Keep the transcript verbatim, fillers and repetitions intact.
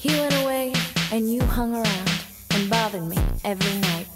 He went away and you hung around and bothered me every night.